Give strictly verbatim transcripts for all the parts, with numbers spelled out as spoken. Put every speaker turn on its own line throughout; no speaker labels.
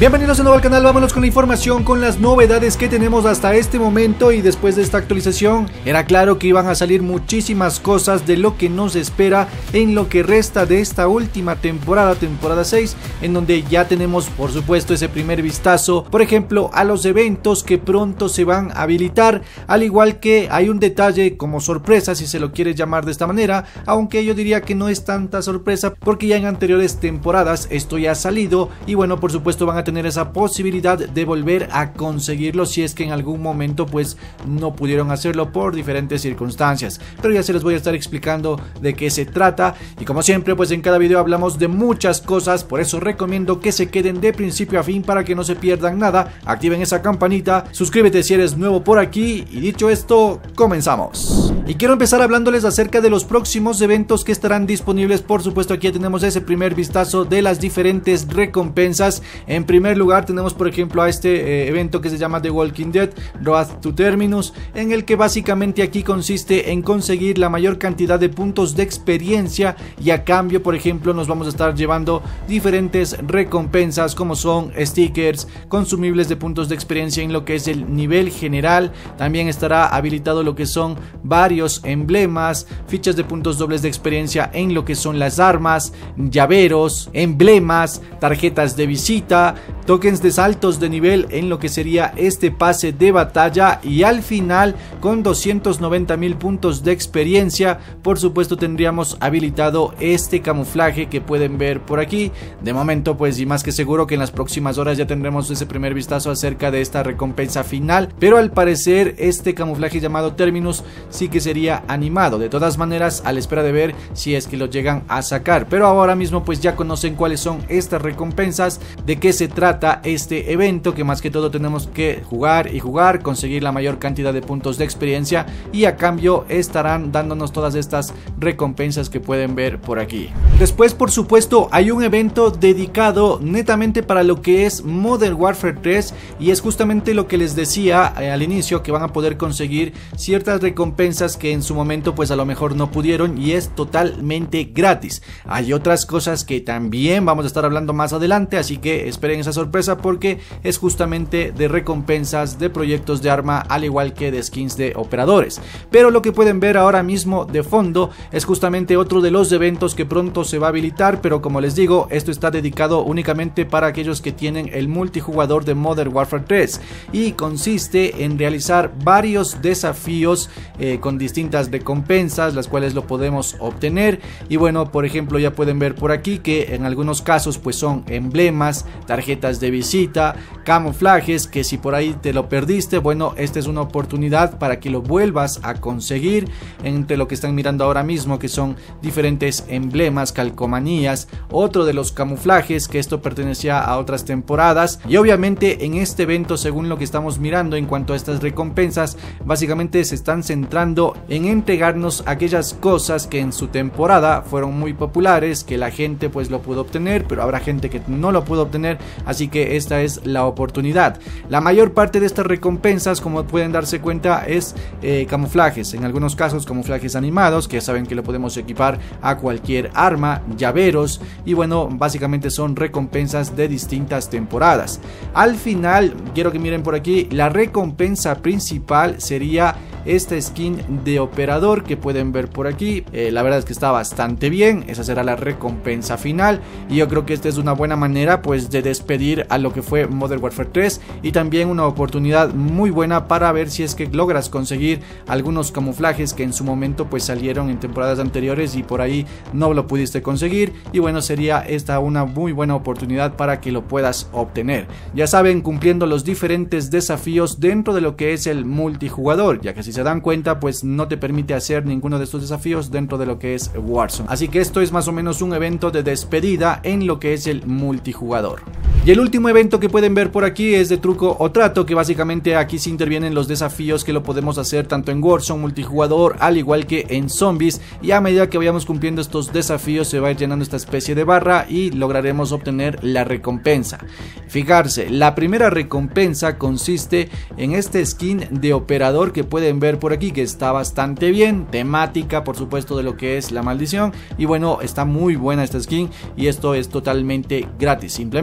Bienvenidos de nuevo al canal, vámonos con la información, con las novedades que tenemos hasta este momento. Y después de esta actualización era claro que iban a salir muchísimas cosas de lo que nos espera en lo que resta de esta última temporada, temporada seis, en donde ya tenemos por supuesto ese primer vistazo, por ejemplo, a los eventos que pronto se van a habilitar, al igual que hay un detalle como sorpresa, si se lo quiere llamar de esta manera, aunque yo diría que no es tanta sorpresa porque ya en anteriores temporadas esto ya ha salido y bueno, por supuesto van a tener esa posibilidad de volver a conseguirlo si es que en algún momento pues no pudieron hacerlo por diferentes circunstancias, pero ya se les voy a estar explicando de qué se trata. Y como siempre pues en cada video hablamos de muchas cosas, por eso recomiendo que se queden de principio a fin para que no se pierdan nada, activen esa campanita, suscríbete si eres nuevo por aquí y dicho esto, comenzamos. Y quiero empezar hablándoles acerca de los próximos eventos que estarán disponibles. Por supuesto aquí ya tenemos ese primer vistazo de las diferentes recompensas. En primer lugar tenemos por ejemplo a este eh, evento que se llama The Walking Dead Road to Terminus, en el que básicamente aquí consiste en conseguir la mayor cantidad de puntos de experiencia y a cambio por ejemplo nos vamos a estar llevando diferentes recompensas como son stickers, consumibles de puntos de experiencia en lo que es el nivel general. También estará habilitado lo que son varios emblemas, fichas de puntos dobles de experiencia en lo que son las armas, llaveros, emblemas, tarjetas de visita, tokens de saltos de nivel en lo que sería este pase de batalla y al final con doscientos noventa mil puntos de experiencia por supuesto tendríamos habilitado este camuflaje que pueden ver por aquí. De momento pues y más que seguro que en las próximas horas ya tendremos ese primer vistazo acerca de esta recompensa final, pero al parecer este camuflaje llamado Terminus sí que sería animado. De todas maneras a la espera de ver si es que lo llegan a sacar, pero ahora mismo pues ya conocen cuáles son estas recompensas, de qué se trata este evento, que más que todo tenemos que jugar y jugar, conseguir la mayor cantidad de puntos de experiencia y a cambio estarán dándonos todas estas recompensas que pueden ver por aquí. Después por supuesto hay un evento dedicado netamente para lo que es Modern Warfare tres y es justamente lo que les decía eh, al inicio, que van a poder conseguir ciertas recompensas que en su momento pues a lo mejor no pudieron y es totalmente gratis. Hay otras cosas que también vamos a estar hablando más adelante, así que esperen esa sorpresa porque es justamente de recompensas de proyectos de arma al igual que de skins de operadores. Pero lo que pueden ver ahora mismo de fondo es justamente otro de los eventos que pronto se va a habilitar, pero como les digo esto está dedicado únicamente para aquellos que tienen el multijugador de Modern Warfare tres y consiste en realizar varios desafíos eh, con distintas recompensas las cuales lo podemos obtener. Y bueno, por ejemplo ya pueden ver por aquí que en algunos casos pues son emblemas, tarjetas de visita, camuflajes que si por ahí te lo perdiste, bueno, esta es una oportunidad para que lo vuelvas a conseguir. Entre lo que están mirando ahora mismo que son diferentes emblemas, calcomanías, otro de los camuflajes que esto pertenecía a otras temporadas. Y obviamente en este evento, según lo que estamos mirando en cuanto a estas recompensas, básicamente se están centrando en entregarnos aquellas cosas que en su temporada fueron muy populares, que la gente pues lo pudo obtener, pero habrá gente que no lo pudo obtener, así que esta es la oportunidad. La mayor parte de estas recompensas, como pueden darse cuenta, es eh, camuflajes, en algunos casos camuflajes animados, que saben que lo podemos equipar a cualquier arma, llaveros y bueno, básicamente son recompensas de distintas temporadas. Al final, quiero que miren por aquí, la recompensa principal sería esta skin de operador que pueden ver por aquí. Eh, la verdad es que está bastante bien, esa será la recompensa final y yo creo que esta es una buena manera pues de despedir a lo que fue Modern Warfare tres y también una oportunidad muy buena para ver si es que logras conseguir algunos camuflajes que en su momento pues salieron en temporadas anteriores y por ahí no lo pudiste conseguir. Y bueno, sería esta una muy buena oportunidad para que lo puedas obtener, ya saben, cumpliendo los diferentes desafíos dentro de lo que es el multijugador, ya que si se dan cuenta pues no te permite hacer ninguno de estos desafíos dentro de lo que es Warzone. Así que esto es más o menos un evento de despedida en lo que es el multijugador. Y el último evento que pueden ver por aquí es de truco o trato, que básicamente aquí se intervienen los desafíos que lo podemos hacer tanto en Warzone multijugador al igual que en zombies, y a medida que vayamos cumpliendo estos desafíos se va a ir llenando esta especie de barra y lograremos obtener la recompensa. Fijarse, la primera recompensa consiste en este skin de operador que pueden ver por aquí, que está bastante bien, temática por supuesto de lo que es la maldición, y bueno, está muy buena esta skin y esto es totalmente gratis, simplemente cumpliendo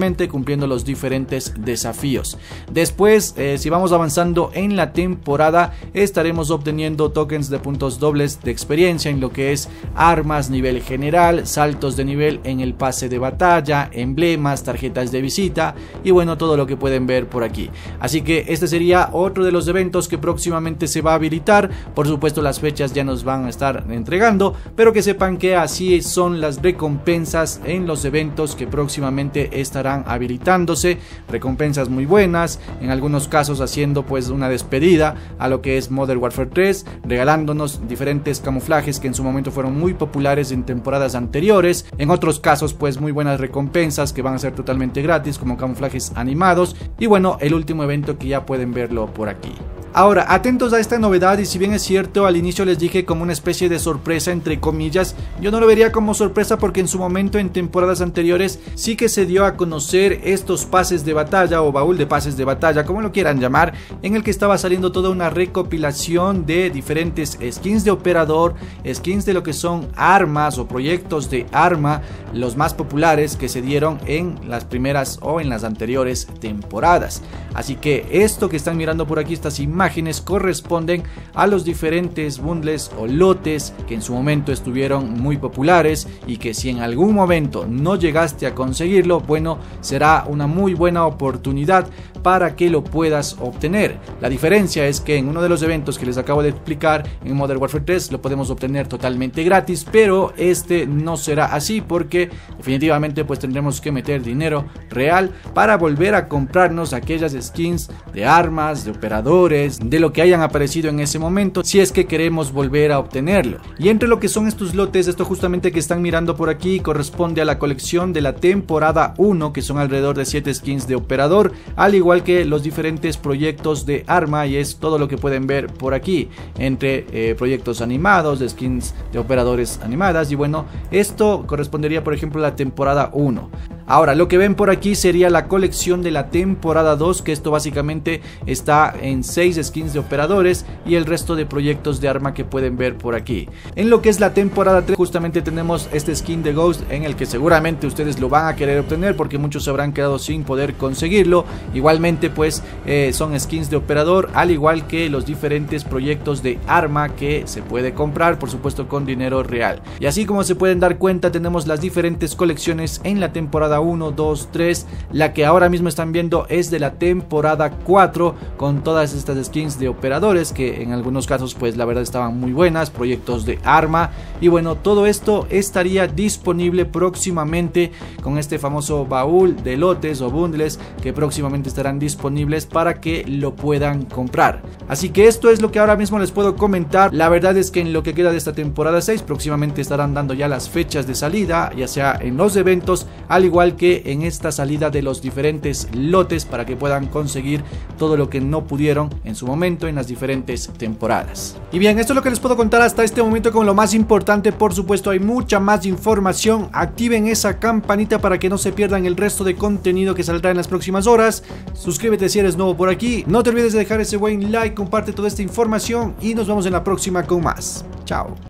cumpliendo los diferentes desafíos. Después, eh, si vamos avanzando en la temporada, estaremos obteniendo tokens de puntos dobles de experiencia en lo que es armas, nivel general, saltos de nivel en el pase de batalla, emblemas, tarjetas de visita y bueno, todo lo que pueden ver por aquí. Así que este sería otro de los eventos que próximamente se va a habilitar. Por supuesto, las fechas ya nos van a estar entregando, pero que sepan que así son las recompensas en los eventos que próximamente estarán habilitándose. Recompensas muy buenas, en algunos casos haciendo pues una despedida a lo que es Modern Warfare tres, regalándonos diferentes camuflajes que en su momento fueron muy populares en temporadas anteriores. En otros casos pues muy buenas recompensas que van a ser totalmente gratis, como camuflajes animados. Y bueno, el último evento que ya pueden verlo por aquí. Ahora, atentos a esta novedad, y si bien es cierto, al inicio les dije como una especie de sorpresa entre comillas, yo no lo vería como sorpresa porque en su momento en temporadas anteriores sí que se dio a conocer estos pases de batalla o baúl de pases de batalla, como lo quieran llamar, en el que estaba saliendo toda una recopilación de diferentes skins de operador, skins de lo que son armas o proyectos de arma, los más populares que se dieron en las primeras o en las anteriores temporadas. Así que esto que están mirando por aquí, estas imágenes imágenes corresponden a los diferentes bundles o lotes que en su momento estuvieron muy populares y que si en algún momento no llegaste a conseguirlo, bueno, será una muy buena oportunidad para que lo puedas obtener. La diferencia es que en uno de los eventos que les acabo de explicar en Modern Warfare tres lo podemos obtener totalmente gratis, pero este no será así porque definitivamente pues tendremos que meter dinero real para volver a comprarnos aquellas skins de armas, de operadores, de lo que hayan aparecido en ese momento, si es que queremos volver a obtenerlo. Y entre lo que son estos lotes, esto justamente que están mirando por aquí corresponde a la colección de la temporada uno, que son alrededor de siete skins de operador, al igual que los diferentes proyectos de arma, y es todo lo que pueden ver por aquí, entre eh, proyectos animados, de skins de operadores animadas. Y bueno, esto correspondería por ejemplo a la temporada uno. Ahora, lo que ven por aquí sería la colección de la temporada dos, que esto básicamente está en seis skins de operadores y el resto de proyectos de arma que pueden ver por aquí. En lo que es la temporada tres, justamente tenemos este skin de Ghost, en el que seguramente ustedes lo van a querer obtener porque muchos se habrán quedado sin poder conseguirlo. Igualmente pues eh, son skins de operador, al igual que los diferentes proyectos de arma que se puede comprar, por supuesto con dinero real. Y así como se pueden dar cuenta, tenemos las diferentes colecciones en la temporada uno, dos, tres. La que ahora mismo están viendo es de la temporada cuatro, con todas estas skins de operadores que en algunos casos pues la verdad estaban muy buenas, proyectos de arma. Y bueno, todo esto estaría disponible próximamente con este famoso baúl de lotes o bundles que próximamente estarán disponibles para que lo puedan comprar. Así que esto es lo que ahora mismo les puedo comentar. La verdad es que en lo que queda de esta temporada seis próximamente estarán dando ya las fechas de salida, ya sea en los eventos, al igual que en esta salida de los diferentes lotes, para que puedan conseguir todo lo que no pudieron en su momento en las diferentes temporadas. Y bien, esto es lo que les puedo contar hasta este momento con lo más importante. Por supuesto hay mucha más información. Activen esa campanita para que no se pierdan el resto de contenido que saldrá en las próximas horas. Suscríbete si eres nuevo por aquí, no te olvides de dejar ese buen like, comparte toda esta información y nos vemos en la próxima con más. Chao.